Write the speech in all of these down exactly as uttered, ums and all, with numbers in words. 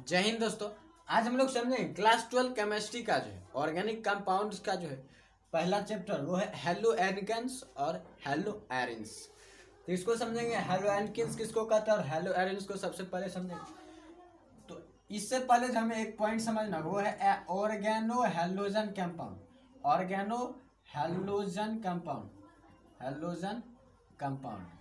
जय हिंद दोस्तों। आज हम लोग समझेंगे क्लास ट्वेल्व केमिस्ट्री का जो है ऑर्गेनिक कंपाउंड्स का जो है पहला चैप्टर, वो है हेलो एल्केन्स और हेलो एरिन्स। तो इसको समझेंगे, हेलो एल्केन्स किसको कहता है और हेलो एरिन्स को सबसे पहले समझेंगे। तो इससे पहले जो हमें एक पॉइंट समझना वो है organohalogen compound. Organohalogen compound, halogen compound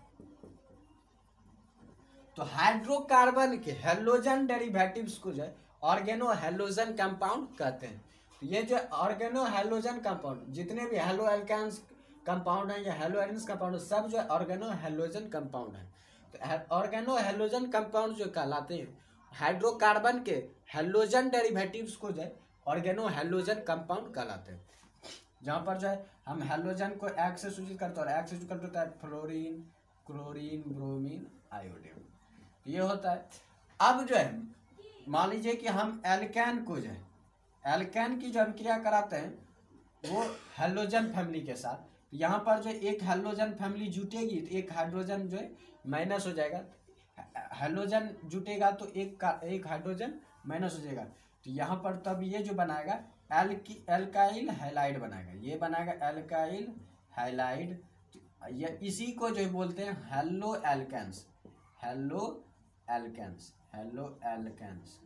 तो हाइड्रोकार्बन के हेलोजन डेरिवेटिव्स को जो है ऑर्गेनो हेलोजन कंपाउंड कहते हैं। तो ये जो ऑर्गेनो हेलोजन कंपाउंड, जितने भी हेलो एल्केन्स कंपाउंड हैं या हेलो एरिन्स कंपाउंड, सब जो है ऑर्गेनो हेलोजन कंपाउंड है। तो ऑर्गेनो हेलोजन कंपाउंड जो कहलाते हैं हाइड्रोकार्बन के हेलोजन डेरिवेटिव्स को जो है ऑर्गेनो हेलोजन कंपाउंड कहलाते हैं। जहाँ पर जो है हम हेलोजन को एक्स से सूचित करते हैं और एक्स से सूचित करते हैं फ्लोरीन, क्लोरीन, ब्रोमीन, आयोडीन, ये होता है। अब जो है मान लीजिए कि हम एल्केन को जो है एल्केन की जो हम क्रिया कराते हैं वो हेलोजन फैमिली के साथ, यहाँ पर जो एक हेलोजन फैमिली जुटेगी तो एक हाइड्रोजन जो है माइनस हो जाएगा। हेलोजन जुटेगा तो एक का एक हाइड्रोजन माइनस हो जाएगा। तो यहाँ पर तब ये जो बनाएगा एल्की एल्काइल हैलाइड बनाएगा, ये बनाएगा एल्काइल हैलाइड। ये इसी को जो बोलते हैं haloalkanes, haloalkanes, haloalkanes.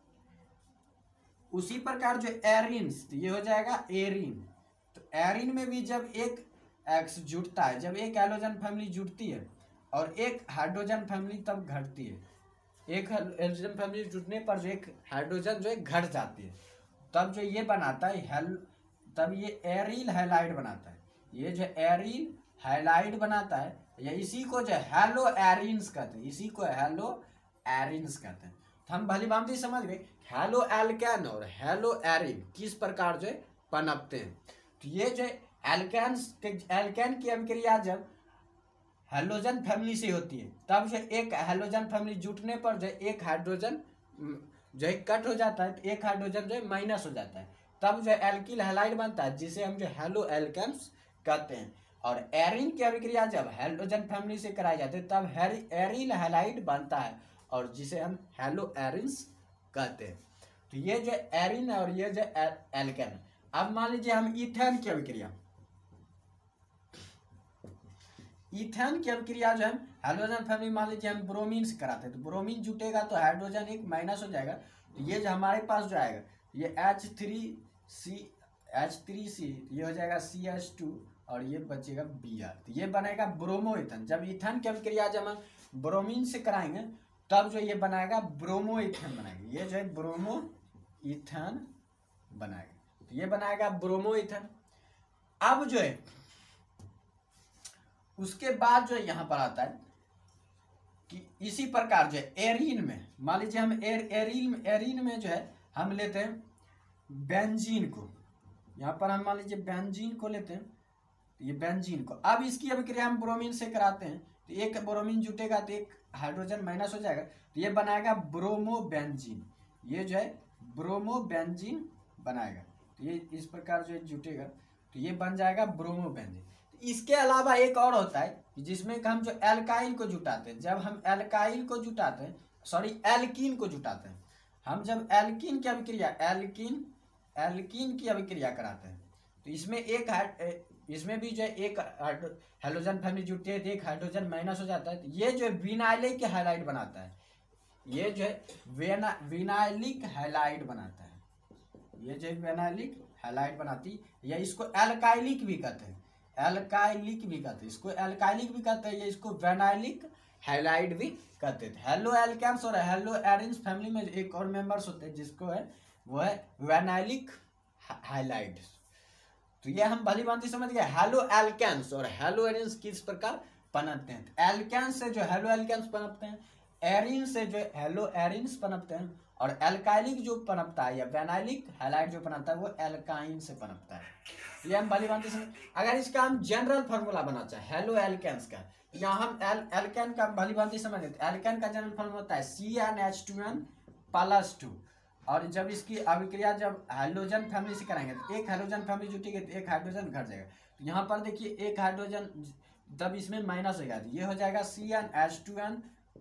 उसी प्रकार जो एरिन्स, तो ये हो जाएगा एरिन। तो एरिन में भी जब एक एक्स जुड़ता है, जब एक हेलोजन फैमिली जुड़ती है और एक हाइड्रोजन फैमिली तब घटती है, एक हाइड्रोजन फैमिली जुड़ने पर जो एक हाइड्रोजन जो है घट जाती है, तब जो ये बनाता है हेल तब ये एरिल हैलाइड बनाता है। ये जो एरिल हैलाइड बनाता है या इसी को जो हेलो एरिन्स कहते हैं, इसी को हेलो एरिन्स कहते हैं। तो हम भली भांति समझ गए हेलो एल्केन और हेलो एरिन किस प्रकार जो है पनपते हैं। तो ये जो एल्केन्स के एल्केन की अभिक्रिया जब हेलोजन फैमिली से होती है तब जो एक हेलोजन फैमिली जुटने पर जो एक हाइड्रोजन जो है कट हो जाता है, तो एक हाइड्रोजन जो है माइनस हो जाता है, तब जो एल्किल हैलाइड बनता है जिसे हम जो हेलो एल्केन्स कहते हैं। और एरिन की अभिक्रिया जब हेलोजन फैमिली से कराई जाती है तब एरिल हैलाइड बनता है और जिसे हम हेलो एरिन्स कहते हैं। तो ये जो एरिन और ये जो एल्केन। अब मान लीजिए हम इथेन की अभिक्रिया, इथेन की अभिक्रिया जो है हेलोजन फैमिली मान लीजिए हम ब्रोमीन से कराते हैं, तो ब्रोमीन जुटेगा तो हाइड्रोजन एक माइनस हो जाएगा। तो ये जो हमारे पास जो आएगा ये H three C H three C ये हो जाएगा सी एच टू और ये बचेगा बी आर। तो ये बनेगा ब्रोमो इथेन। जब इथेन की अभिक्रिया जब हम ब्रोमीन से कराएंगे तब जो ये बनाएगा ब्रोमो इथेन बनाएगा, ये जो है ब्रोमो इथेन बनाएगा। तो ये बनाएगा ब्रोमो इथेन। अब जो है उसके बाद जो यहाँ पर आता है कि इसी प्रकार जो है एरिन में मान लीजिए हम एर, एरिन एरिन में जो है हम लेते हैं बेंजीन को, यहाँ पर हम मान लीजिए बेंजीन को लेते हैं, तो ये बेंजीन को अब इसकी अभिक्रिया हम ब्रोमीन से कराते हैं तो एक ब्रोमीन जुटेगा तो एक हाइड्रोजन माइनस हो जाएगा, तो ये बनाएगा ब्रोमो बेंजीन। ये जो है ब्रोमो बेंजीन बनाएगा। तो ये इस प्रकार जो है जुटेगा तो ये बन जाएगा ब्रोमो बेंजीन। इसके अलावा एक और होता है जिसमें हम जो एल्काइल को जुटाते हैं, जब हम एल्काइल को जुटाते हैं सॉरी एल्कीन को जुटाते हैं, हम जब एल्कीन की अभिक्रिया एल्कीन एल्कीन की अभिक्रिया कराते हैं तो इसमें एक इसमें भी जो है एक हेलोजन फैमिली जुटती है तो एक हाइड्रोजन माइनस हो जाता है। तो ये जो है विनाइलिक हैलाइड बनाता है, ये जो है विनाइलिक हैलाइड बनाता है, ये जो है विनाइलिक हैलाइड बनाती है या इसको एल्काइलिक भी कहते हैं, एल्काइलिक भी कहते हैं, इसको एल्काइलिक भी कहते हैं या इसको वेनाइलिक हैलाइड भी कहते हैं। हेलो एल्केन्स और हेलो एरिन्स फैमिली में एक और मेंबर्स होते हैं जिसको है वो है वेनाइलिक हैलाइड। तो ये हम भली भांति समझ गए हेलो एल्केन्स और हेलो एरिन्स किस प्रकार पनपते हैं। एल्केन्स से जो हेलो एल्केन्स पनपते हैं, एरिन से जो हेलो एरिन्स पनपते हैं और एल्काइलिक जो पनपता है या वेनाइलिक हैलाइड जो पनपता है वो एल्काइन से पनपता है। ये हम भली भांति समझ। अगर इसका हम जनरल फार्मूला बनाना चाहे हेलो एल्केन्स का, यहाँ हम एल एल्केन का भली भांति समझ लेते हैं। एल्केन का जनरल फार्मूला होता है C N H two N plus two, और जब इसकी अभिक्रिया जब हाइड्रोजन फैमिली से कराएंगे तो एक हाइड्रोजन फैमिली जुटेगी तो एक हाइड्रोजन घट जाएगा। तो यहाँ पर देखिए एक हाइड्रोजन जब इसमें माइनस हो गया तो ये हो जाएगा C N H two N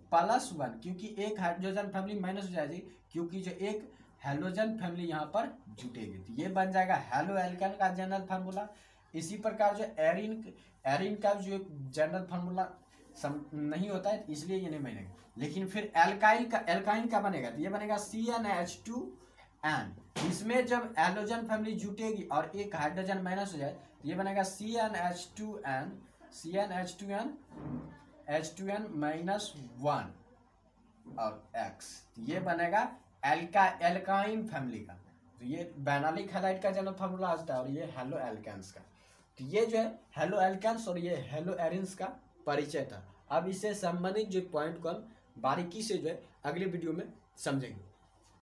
plus one, क्योंकि एक हाइड्रोजन फैमिली माइनस हो जाएगी क्योंकि जो एक हेलोजन फैमिली यहाँ पर जुटेगी, तो ये बन जाएगा हेलो एल्केन का जनरल फार्मूला। इसी प्रकार जो एरिन एरिन का जो जनरल फार्मूला सम नहीं होता है इसलिए ये नहीं बनेगा। लेकिन फिर एल्काइल का एल्काइन का बनेगा, तो ये बनेगा C N H two N. इसमें जब एलोजन फैमिली जुटेगी और एक हाइड्रोजन माइनस हो जाए तो ये बनेगा C N H two N C N H two N H two N minus one और एक्स, ये बनेगा एल्का एल्काइन फैमिली का। तो ये बेनालिक हैलाइड का जनरल फार्मूला आता है और ये हेलो एल्केन्स का। तो ये जो है हेलो एल्केन्स और ये हेलो एरिन्स का परिचय था। अब इससे संबंधित जो पॉइंट को हम बारीकी से जो है अगले वीडियो में समझेंगे।